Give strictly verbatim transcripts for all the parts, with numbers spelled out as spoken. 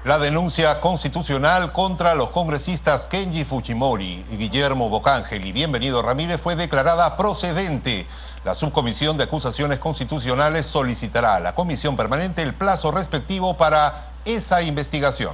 La denuncia constitucional contra los congresistas Kenji Fujimori y Guillermo Bocángel y Bienvenido Ramírez fue declarada procedente. La Subcomisión de Acusaciones Constitucionales solicitará a la Comisión Permanente el plazo respectivo para esa investigación.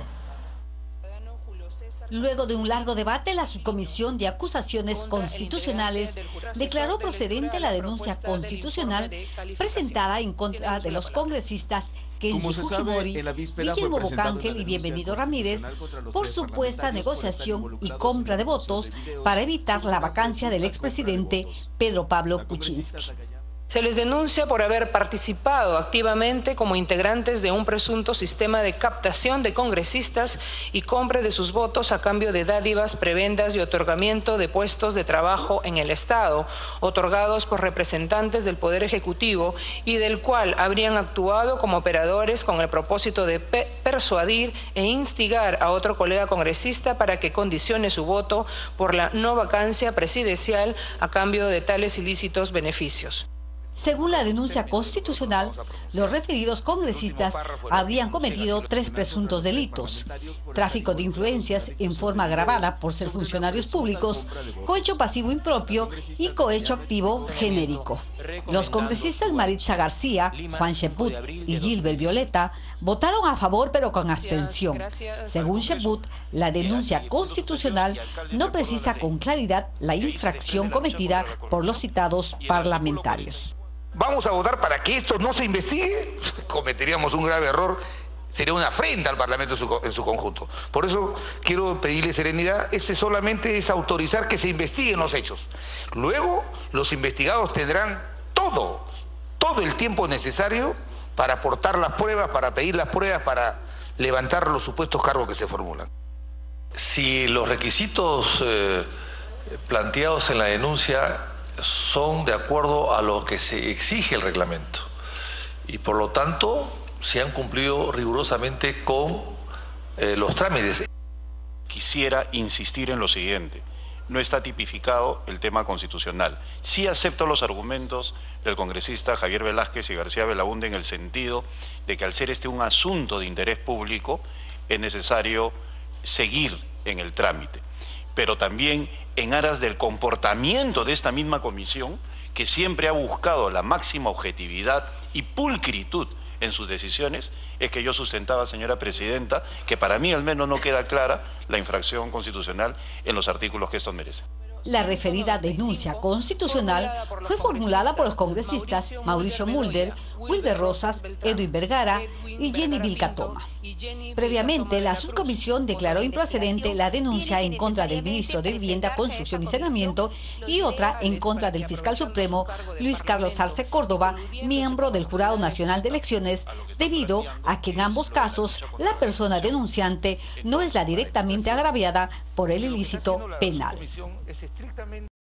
Luego de un largo debate, la Subcomisión de Acusaciones Constitucionales declaró procedente la denuncia constitucional presentada en contra de los congresistas Kenji Fujimori, Guillermo Bocángel y Bienvenido Ramírez por supuesta negociación y compra de votos para evitar la vacancia del expresidente Pedro Pablo Kuczynski. Se les denuncia por haber participado activamente como integrantes de un presunto sistema de captación de congresistas y compra de sus votos a cambio de dádivas, prebendas y otorgamiento de puestos de trabajo en el Estado, otorgados por representantes del Poder Ejecutivo y del cual habrían actuado como operadores con el propósito de pe- persuadir e instigar a otro colega congresista para que condicione su voto por la no vacancia presidencial a cambio de tales ilícitos beneficios. Según la denuncia constitucional, los referidos congresistas habrían cometido tres presuntos delitos: tráfico de influencias en forma agravada por ser funcionarios públicos, cohecho pasivo impropio y cohecho activo genérico. Los congresistas Maritza García, Juan Cheput y Gilbert Violeta votaron a favor pero con abstención. Según Cheput, la denuncia constitucional no precisa con claridad la infracción cometida por los citados parlamentarios. ¿Vamos a votar para que esto no se investigue? Cometeríamos un grave error, sería una afrenta al Parlamento en su, en su conjunto. Por eso quiero pedirle serenidad. Ese solamente es autorizar que se investiguen los hechos. Luego, los investigados tendrán todo, todo el tiempo necesario para aportar las pruebas, para pedir las pruebas, para levantar los supuestos cargos que se formulan. Si los requisitos eh, planteados en la denuncia son de acuerdo a lo que se exige el reglamento y por lo tanto se han cumplido rigurosamente con eh, los trámites. Quisiera insistir en lo siguiente: no está tipificado el tema constitucional. Sí acepto los argumentos del congresista Javier Velázquez y García Belaúnde en el sentido de que al ser este un asunto de interés público es necesario seguir en el trámite, pero también en aras del comportamiento de esta misma comisión, que siempre ha buscado la máxima objetividad y pulcritud en sus decisiones, es que yo sustentaba, señora presidenta, que para mí al menos no queda clara la infracción constitucional en los artículos que estos merecen. La referida denuncia constitucional fue formulada por los congresistas Mauricio Mulder, Wilber Rosas, Edwin Vergara y Jenny Vilcatoma. Previamente, la subcomisión declaró improcedente la denuncia en contra del ministro de Vivienda, Construcción y Saneamiento y otra en contra del fiscal supremo Luis Carlos Arce Córdoba, miembro del Jurado Nacional de Elecciones, debido a que en ambos casos la persona denunciante no es la directamente agraviada por el ilícito penal.